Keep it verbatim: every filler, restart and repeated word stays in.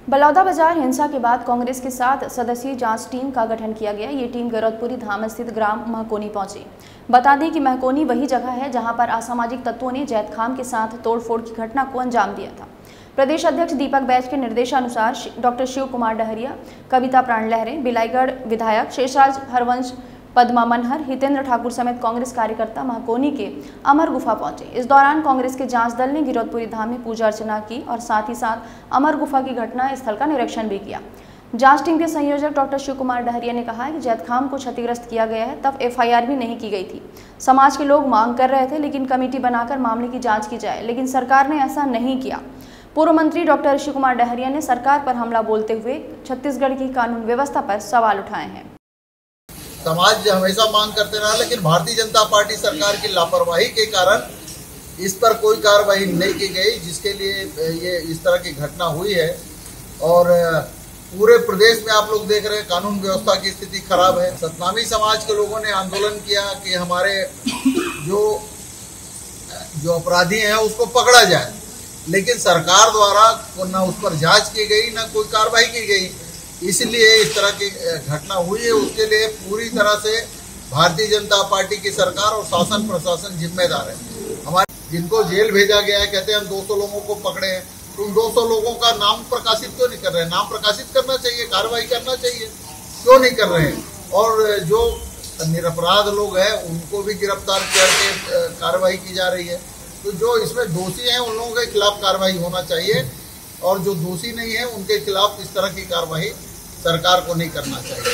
बलौदा बाजार हिंसा के बाद कांग्रेस के साथ सदस्यीय जांच टीम का गठन किया गया। ये टीम गरौदपुरी धाम स्थित ग्राम महकोनी पहुंची। बता दें कि महकोनी वही जगह है जहां पर असामाजिक तत्वों ने जैद खान के साथ तोड़फोड़ की घटना को अंजाम दिया था। प्रदेश अध्यक्ष दीपक बैज के निर्देशानुसार डॉक्टर शिव कुमार डहरिया, कविता प्राण लहरे, बिलाईगढ़ विधायक शेषराज हरवंश, पद्मा मनहर, हितेंद्र ठाकुर समेत कांग्रेस कार्यकर्ता महकोनी के अमर गुफा पहुंचे। इस दौरान कांग्रेस के जांच दल ने गिरौदपुरी धाम में पूजा अर्चना की और साथ ही साथ अमर गुफा की घटना स्थल का निरीक्षण भी किया। जांच टीम के संयोजक डॉक्टर शिव कुमार डहरिया ने कहा कि जैद खान को क्षतिग्रस्त किया गया है, तब एफ आई आर भी नहीं की गई थी। समाज के लोग मांग कर रहे थे लेकिन कमेटी बनाकर मामले की जाँच की जाए, लेकिन सरकार ने ऐसा नहीं किया। पूर्व मंत्री डॉक्टर शिव कुमार डहरिया ने सरकार पर हमला बोलते हुए छत्तीसगढ़ की कानून व्यवस्था पर सवाल उठाए हैं। समाज हमेशा मांग करते रहा, लेकिन भारतीय जनता पार्टी सरकार की लापरवाही के कारण इस पर कोई कार्रवाई नहीं की गई, जिसके लिए ये इस तरह की घटना हुई है। और पूरे प्रदेश में आप लोग देख रहे हैं कानून व्यवस्था की स्थिति खराब है। सतनामी समाज के लोगों ने आंदोलन किया कि हमारे जो जो अपराधी हैं उसको पकड़ा जाए, लेकिन सरकार द्वारा न उस पर जांच की गई, न कोई कार्रवाई की गई। इसलिए इस तरह की घटना हुई है। उसके लिए पूरी तरह से भारतीय जनता पार्टी की सरकार और शासन प्रशासन जिम्मेदार है। हमारे जिनको जेल भेजा गया है, कहते हैं हम दो सौ लोगों को पकड़े हैं, तो उन दो सौ लोगों का नाम प्रकाशित क्यों नहीं कर रहे हैं? नाम प्रकाशित करना चाहिए, कार्रवाई करना चाहिए, क्यों नहीं कर रहे हैं? और जो निरपराध लोग हैं उनको भी गिरफ्तार करके कार्रवाई की जा रही है। तो जो इसमें दोषी हैं उन लोगों के खिलाफ कार्रवाई होना चाहिए, और जो दोषी नहीं है उनके खिलाफ इस तरह की कार्रवाई सरकार को नहीं करना चाहिए।